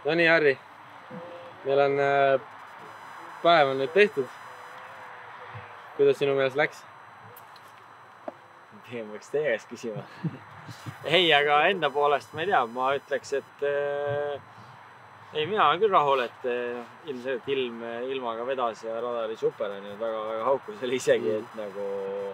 No nii, Harri. Meil on päev on nüüd tehtud. Kuidas sinu meelest läks? Pigem võiks teie käest küsima. Ei, aga enda poolest ma ei tea, ma ütleks, et ei, mina olen küll rahul, et ilmselt ilmaga vedas ja rada oli super, väga haukus oli isegi, et nagu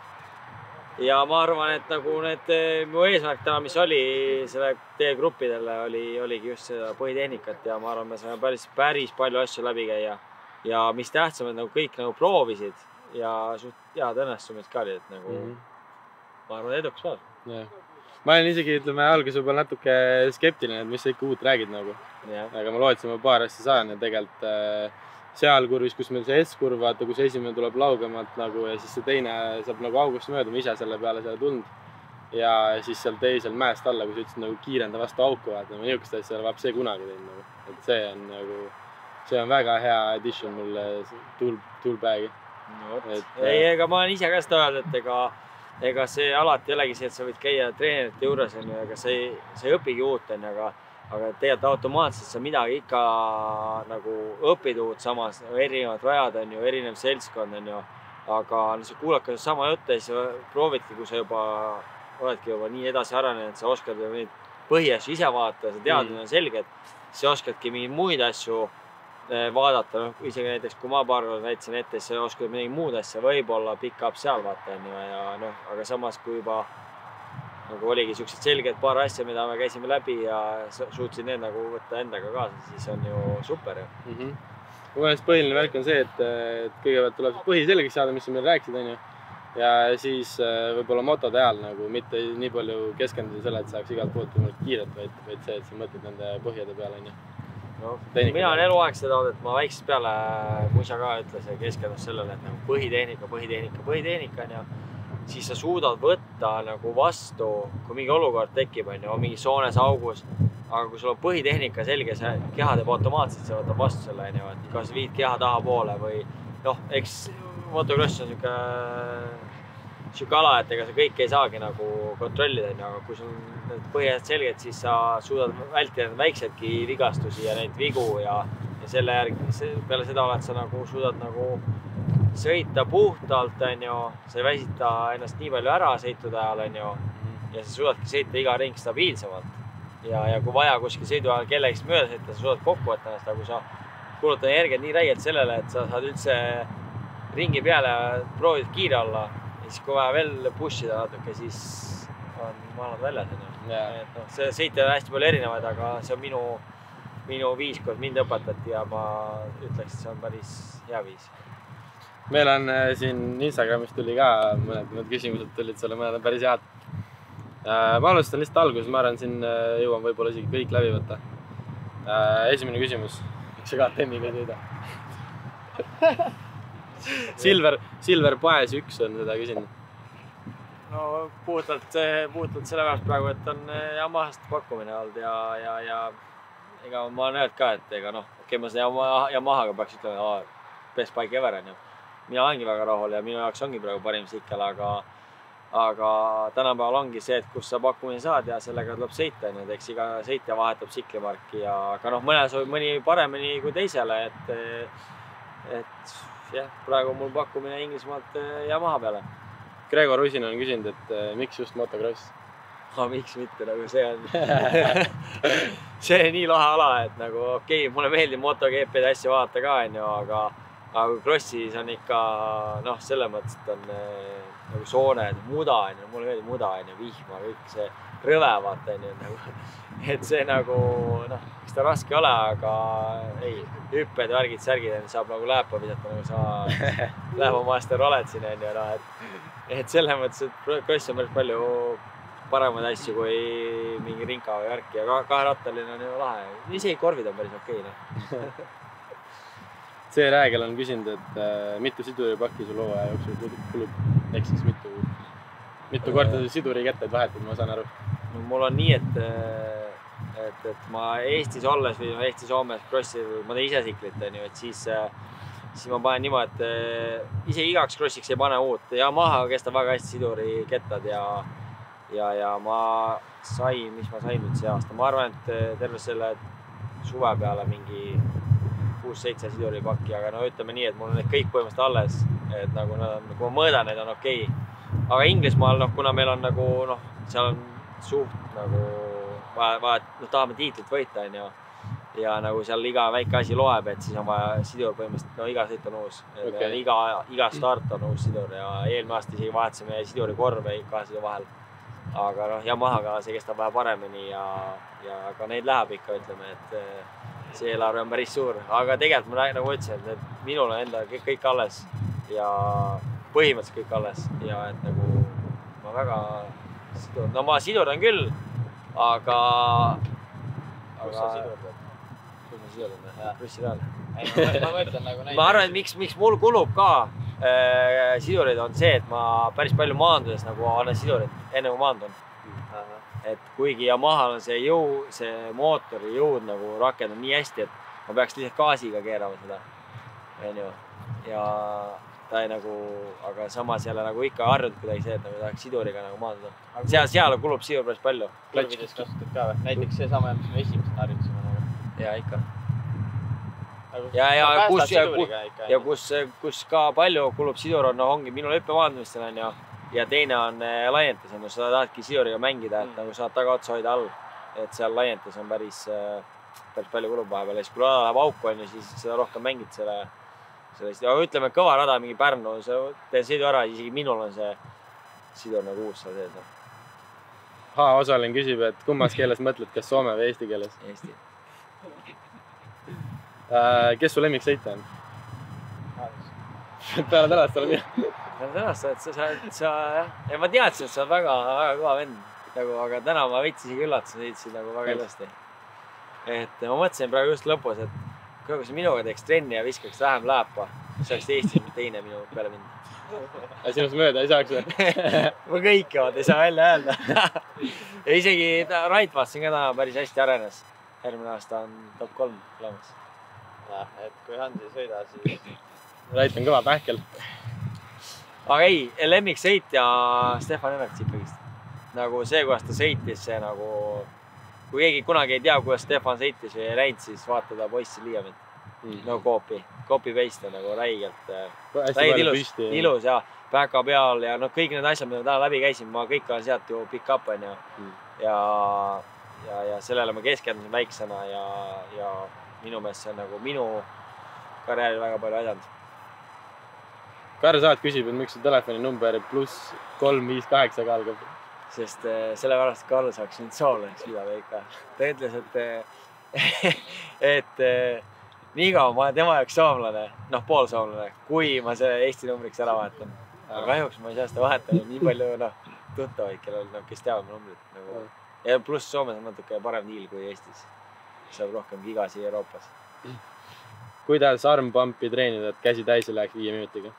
ja ma arvan, et nagu need mu eesmärk täna, mis oli selle teie gruppidele, oligi just seda põhitehnikat ja ma arvan, me saime päris palju asju läbi käia ja mis tähtsam, et nagu kõik nagu proovisid ja suht head õnnestumist ka oli, et nagu ma arvan, edukas päev. Ma olen isegi, ütleme, alguses võib-olla natuke skeptiline, et mis sa ikka uut räägid nagu. Aga ma lootsin, ma paar asja saan ja tegelikult seal kurvis, kus meil see S-kurv, vaata, kus esimene tuleb laugemalt nagu ja siis see teine saab nagu august mööda, ma ise selle peale selle tund ja siis seal teisel mäest alla, kui sa ütlesid nagu kiirenda vastu auku, vaata, ma niisugust asja vaab see kunagi teinud nagu. Et see on nagu, see on väga hea addition mulle toolbagi. No, ei, ega ma olen ise ka seda öelnud, et ega see alati ei olegi see, et sa võid käia treenerite juures, ega sa ei õpigi uut, aga tegelikult automaatselt sa midagi ikka nagu õpid uut samas, erinevad rajad on ju, erinev seltskond on ju, aga sa kuulad ka sama juttu ja siis proovidki, kui sa juba oledki juba nii edasi arenenud, sa oskad neid põhiasju ise vaadata, sa teadmine on selge, et sa oskadki mingeid muid asju vaadata, isegi näiteks kui ma paar korda näitasin ette, siis sa oskad midagi muud asja, võib-olla pick-up seal vaata on ju ja noh, aga samas kui juba nagu oligi sellised selged paar asja, mida me käisime läbi ja suutsin need nagu võtta endaga kaasa, siis on ju super ju. Mu meelest põhiline värk on see, et kõigepealt tuleb põhi selgeks saada, mis sa meil rääksid on ju ja siis võib-olla motode ajal nagu mitte nii palju keskenduda selle, et saaks igalt poolt kiiret, vaid see, et sa mõtled nende põhjade peale on ju. No, mina olen eluaeg seda olnud, et ma väiksest peale, kui sa ka ütles ja keskendus sellele, et nagu põhitehnika on ja siis sa suudad võtta nagu vastu, kui mingi olukord tekib, on ju, mingi soones augus, aga kui sul on põhitehnika selge, see keha teeb automaatselt, see võtab vastu selle, on ju, et kas viid keha taha poole või noh, eks motocross on siuke ala, et ega sa kõike ei saagi nagu kontrollida, aga kui sul need põhjad selged, siis sa suudad vältida väikseidki vigastusi ja neid vigu ja selle järgi, peale seda oled sa nagu suudad nagu sõita puhtalt, on ju, sa ei väsita ennast nii palju ära sõitude ajal, on ju, ja sa suudadki sõita iga ring stabiilsemalt ja kui vaja kuskil sõidu ajal kellegist mööda sõita, sa suudad kokku võtta ennast, aga kui sa kulutad energiat nii räigelt sellele, et sa saad üldse ringi peale proovid kiire olla, siis kui vaja veel pushida natuke, siis on maalad väljas. See sõite on hästi palju erinevaid, aga see on minu viis, kus mind õpetati ja ma ütleks, et see on päris hea viis. Meil on siin Instagramis tuli ka mõned küsimused tulid sulle, mõned on päris head. Ma alustan lihtsalt alguses, ma arvan, siin jõuan võib-olla isegi kõik läbi võtta. Esimene küsimus, miks sa KTM-iga ei sõida? Silver Paes 1 on seda küsinud. No puhtalt sellepärast praegu, et on Yamahast pakkumine olnud ja ega ma olen öelnud ka, et ega noh, okei, ma seda Yamahaga peaks ütlema, best bike ever on ju. Mina olengi väga rahul ja minu jaoks ongi praegu parim sikkel, aga tänapäeval ongi see, et kus sa pakkumine saad ja sellega tuleb sõita, eks iga sõitja vahetab siklimarki ja aga noh, mõne soovib mõni paremini kui teisele, et jah, praegu mul pakkumine Inglismaalt Yamaha peale. Gregor Usin on küsinud, et miks just motocross? Miks mitte, nagu see on see on nii lahe ala, et nagu okei, mulle meeldib MotoGP-de asja vaadata ka, aga kui crossis on ikka, noh, selle mõttes, et on nagu sooned, muda, mulle meeldib muda, vihma, kõik see rõve, vaata, et see nagu, noh, eks ta raske ole, aga ei, hüpped, värgid, särgid, saab nagu lääpa visata, nagu sa lääpamaaster oled siin, et selle mõttes, et cross on päris palju paremaid asju kui mingi rinka või värki ja kaherattaline on ju lahe. Isegi korvid on päris okei. See Räägel on küsinud, et mitu siduripakki sul hooaja jooksul kulub, ehk siis mitu korda siduri kätteid vahetad, ma saan aru. Mul on nii, et ma Eestis olles või Eesti-Soomes crossil, ma teen ise siklit, et siis ma panen niimoodi, et ise igaks crossiks ei pane uut. Yamaha kestab väga hästi siduri kettad ja ma sain, mis ma sain nüüd see aasta. Ma arvan, et terve selle suve peale mingi 6-7 siduripakki, aga no ütleme nii, et mul on need kõik põhimõtteliselt alles, et nagu nad on, kui ma mõõdan, need on okei. Aga Inglismaal, noh, kuna meil on nagu, noh, seal on suht nagu vaja, noh, tahame tiitlit võita, on ju. Ja nagu seal iga väike asi loeb, et siis on vaja sidur põhimõtteliselt, no iga sõit on uus. Okay. Iga start on uus sidur ja eelmine aasta isegi vahetasime siduri korve kahe sõidu vahel. Aga noh, Yamahaga see kestab vähe paremini ja ka neid läheb ikka, ütleme, et see eelarve on päris suur. Aga tegelikult ma nagu ütlesin, et minul on enda kõik alles ja põhimõtteliselt kõik alles ja et nagu ma väga sidur, no ma sidurdan küll, aga kus sa sidurdad? Kus ma sidurdan? Krussi peal. Ma mõtlen nagu näiteks. Ma arvan, et miks mul kulub ka sidurid on see, et ma päris palju maandudes nagu annan sidurit enne kui maandun. Et kuigi Yamahal on see mootori jõud nagu rakendab nii hästi, et ma peaks lihtsalt gaasiga keerama seda. Ja ta ei nagu, aga samas jälle nagu ikka harjunud kuidagi see, et nagu tahaks siduriga nagu maanduda. Seal kulub sidur päris palju. Kurvides kasutad ka või? Näiteks see sama, mis me esimesena harjutasime nagu. Ja ikka. Ja kus ka palju kulub sidur on, ongi minu lõppemaandumistel on ja teine on laientus. Sa tahadki siduriga mängida, et nagu saad taga otsa hoida all. Et seal laientus on päris palju kulub vahepeal. Ja siis kui rada läheb auku on, siis seda rohkem mängid sellest. Aga ütleme, kõva rada, mingi Pärnu, teen sõidu ära, isegi minul on see sidur nagu uus seal sees. Osaline küsib, et kummas keeles mõtled, kas soome või eesti keeles? Eesti. Kes su lemmik sõita on? Peale tänast olen mina. Peale tänast oled ja ma teadsin, et sa oled väga kõva vend. Aga täna ma veits isegi üllatasin, sõitsin nagu väga ilusti. Et ma mõtlesin praegu just lõpus, et kui sa minuga teeks trenni ja viskaks vähem lääpa, siis oleks Eestis teine minu peale mind. Ja sinust mööda ei saaks või? Ma kõike ei saa välja öelda. Ja isegi Rait vaatasin ka täna päris hästi arenes. Järgmine aasta on top 3 tulemas. Et kui Hans ei sõida, siis... Rait on kõva pähkel. Aga ei, lemmik sõitja Stefan Everts ikkagist. Nagu see, kuidas ta sõitis, see nagu... Kui keegi kunagi ei tea, kuidas Stefan sõitis või ei läinud, siis vaatada poissi Liiamit. No copy-paste on nagu räigelt ilus ja päka peal ja no kõik need asjad, mida täna läbi käisin, ma kõik olen sealt ju pick up on ja sellele ma keskendusin väiksena ja minu meelest see on nagu minu karjääri väga palju aidanud. Karl Saat küsib, et miks su telefoni number +358 algab? Sest sellepärast Karl saaks nüüd soomlaseks pidada ikka. Ta ütles, et nii kaua ma olen tema jaoks soomlane, noh poolsoomlane, kui ma selle Eesti numbriks ära vahetan. Aga kahjuks ma ei saa seda vahetada nii palju tuttavaid, kellel kes teavad mu numbrit. Ja pluss Soomes on natuke parem diil kui Eestis. Saab rohkem gigasi Euroopas. Kuidas armpampi treenida, et käsi täis ei läheks 5 minutiga?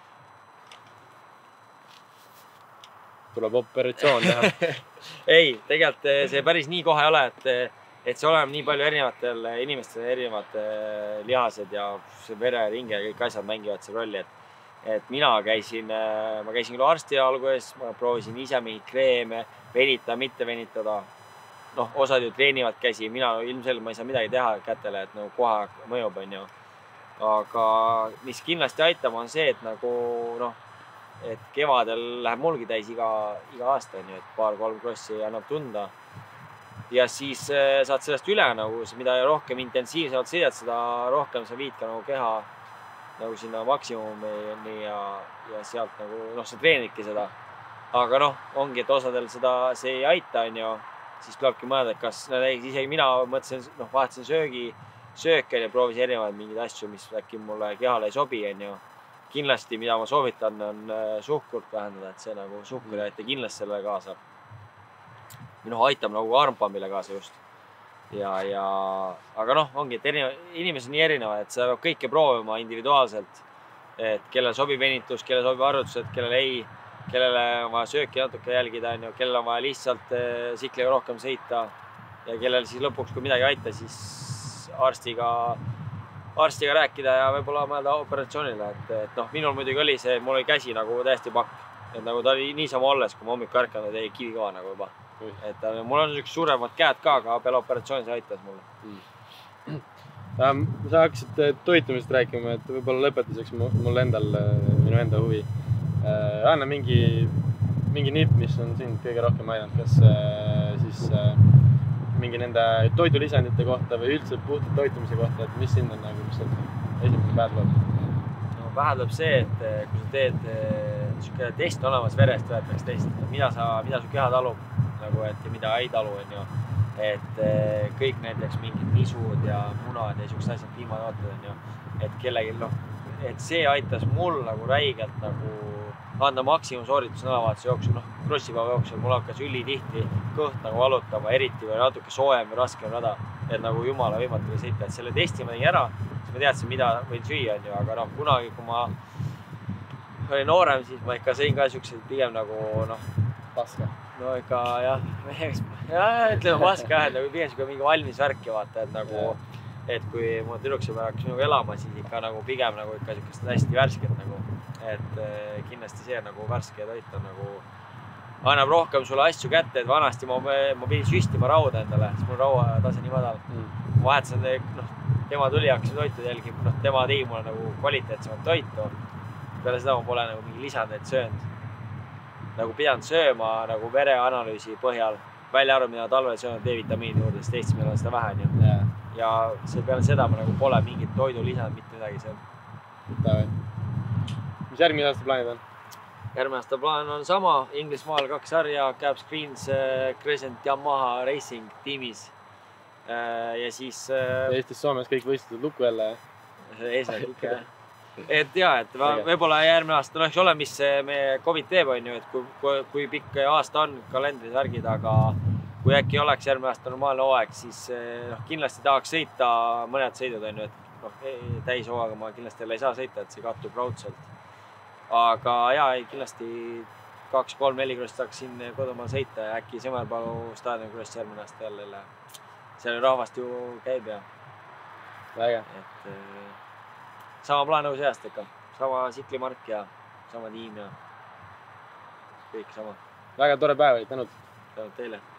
Tuleb operatsioon teha. Ei, tegelikult see päris nii kohe ei ole, et see oleme nii palju erinevatel inimestel erinevad lihased ja see vereringe ja kõik asjad mängivad see rolli. Et ma käisin küll arsti alguses, ma proovisin ise mingit kreeme, venitada, mitte venitada. Noh, osad ju treenivad käsi, mina ilmselgelt ma ei saa midagi teha kätele, et nagu kohe mõjub on ju. Aga mis kindlasti aitab on see, et nagu noh, et kevadel läheb mulgi täis iga aasta, et 2-3 krossi annab tunda. Ja siis saad sellest üle, mida rohkem intensiivsemalt sõidad, seda rohkem sa viid ka keha sinna maksimumi ja sealt sa treenidki seda. Aga ongi, et osadel see ei aita, siis tulebki mõelda, et kas isegi mina mõtlesin, vahetasin sööke ja proovisin erinevaid mingeid asju, mis äkki mulle kehale ei sobi. Kindlasti, mida ma soovitan, on suhkurt vähendada, et see suhkur ei aita kindlasti sellele kaasa. Aitab armpammile kaasa just. Aga ongi, et inimesed on nii erinevad, et sa peab kõike proovima individuaalselt. Et kellel sobib venitus, kellel sobib harjutused, kellel ei, kellele on vaja sööki natuke jälgida, kellel on vaja lihtsalt sikliga rohkem sõita ja kellel siis lõpuks, kui midagi aita, siis arstiga rääkida ja võib-olla mõelda operatsioonile. Et minul muidugi oli see, mul oli käsi täiesti pakk. Et ta oli niisama olles, kui ma hommikul ärkanud, ei kivikõva juba. Et mul on üks suuremad käed ka, aga peale operatsiooni see aitas mulle. Sa hakkasid toitumisest rääkima, et võib-olla lõpetuseks mul endal, minu enda huvi. Anna mingi nipp, mis on sind kõige rohkem aidanud, kas siis mingi nende toidulisandite kohta või üldse puhtalt toitumise kohta, et mis sind on nagu, mis esimene päev tuleb? No pähe tuleb see, et kui sa teed niisugune test olemas verest, võetakse test, mida su keha talub nagu, et ja mida ei talu, on ju. Et kõik näiteks mingid nisud ja munad ja niisugused asjad, piimatooted, on ju. Et kellegi, et see aitas mul nagu räigelt nagu anda maksimumsooritus nädalavahetuse jooksul, krossipäeva jooksul mul hakkas ülitihti kõht nagu valutama, eriti või natuke soojem või raskem rada, et nagu jumala võimatu sõita, et selle testi ma tegin ära, siis ma teadsin, mida võin süüa, on ju, aga kunagi, kui ma olin noorem, siis ma ikka sõin ka niisugused pigem nagu paska. No ikka jah, ütleme paska jah, et nagu pigem mingi valmis värki vaata, et nagu, et kui mu tüdruksõber hakkas minuga elama, siis ikka nagu pigem nagu ikka niisugust hästi värsket nagu, et kindlasti see nagu värske toit on nagu, annab rohkem sulle asju kätte, et vanasti ma pidin süstima rauda endale, siis mul rauatase nii madal. Vahetasin, tema tuli, hakkas toitu jälgima, tema tegi mulle nagu kvaliteetsemat toitu. Peale seda ma pole nagu mingi lisandeid söönud. Nagu pidanud sööma nagu vereanalüüsi põhjal, välja arvab, mida talvel söönud D-vitamiini juurde, sest Eestis meil on seda vähe, nii. Ja peale seda ma nagu pole mingit toidu lisanud, mitte midagi söönud. Mis järgmine aasta plaanid on? Järgmine aasta plaan on sama, Inglismaal 2 sarja, Cabs Queens, Crescent Yamaha Racing tiimis. Ja siis... Eestis, Soomes kõik võistlused lukku jälle, eesmärk ikka, jah. Et jah, et võib-olla järgmine aasta, eks ole, mis meie COVID teeb, on ju, et kui pikk aasta on kalendris värgid, aga kui äkki oleks järgmine aasta normaalne hooaeg, siis kindlasti tahaks sõita mõned sõidud, on ju, et täishooaga ma kindlasti ei saa sõita, et see kattub raudselt. Aga jah, kindlasti 2-3-4 kross tahaks siin kodumaal sõita ja äkki Sõmerpalu staadioni kross järgmine aasta jälle. Seal rahvast ju käib ja. Väga. Et sama plaan nagu see aasta ikka. Sama siklimark ja sama tiim ja kõik sama. Väga tore päev, tänud. Tänud teile.